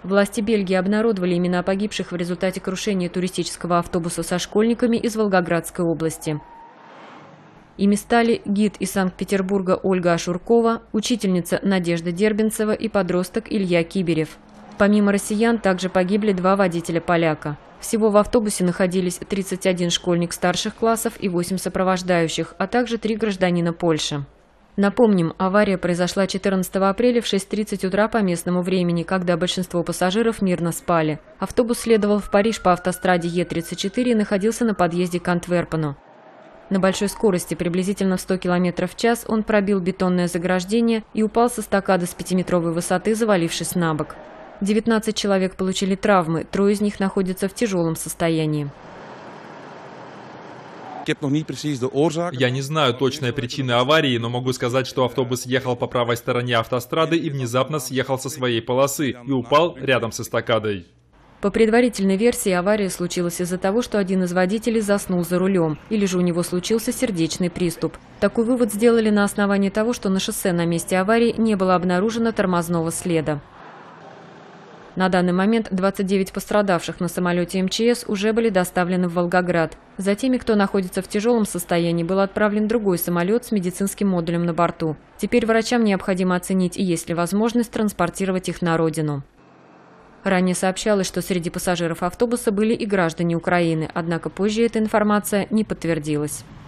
Власти Бельгии обнародовали имена погибших в результате крушения туристического автобуса со школьниками из Волгоградской области. Ими стали гид из Санкт-Петербурга Ольга Ашуркова, учительница Надежда Дербенцева и подросток Илья Киберев. Помимо россиян, также погибли 2 водителя-поляка. Всего в автобусе находились 31 школьник старших классов и 8 сопровождающих, а также 3 гражданина Польши. Напомним, авария произошла 14 апреля в 6:30 утра по местному времени, когда большинство пассажиров мирно спали. Автобус следовал в Париж по автостраде Е34 и находился на подъезде к Антверпену. На большой скорости, приблизительно в 100 км в час, он пробил бетонное заграждение и упал с эстакады с 5-метровой высоты, завалившись на бок. 19 человек получили травмы, 3 из них находятся в тяжелом состоянии. Я не знаю точной причины аварии, но могу сказать, что автобус ехал по правой стороне автострады и внезапно съехал со своей полосы и упал рядом с эстакадой. По предварительной версии, авария случилась из-за того, что один из водителей заснул за рулем, или же у него случился сердечный приступ. Такой вывод сделали на основании того, что на шоссе на месте аварии не было обнаружено тормозного следа. На данный момент 29 пострадавших на самолете МЧС уже были доставлены в Волгоград. За теми, кто находится в тяжелом состоянии, был отправлен другой самолет с медицинским модулем на борту. Теперь врачам необходимо оценить, есть ли возможность транспортировать их на родину. Ранее сообщалось, что среди пассажиров автобуса были и граждане Украины, однако позже эта информация не подтвердилась.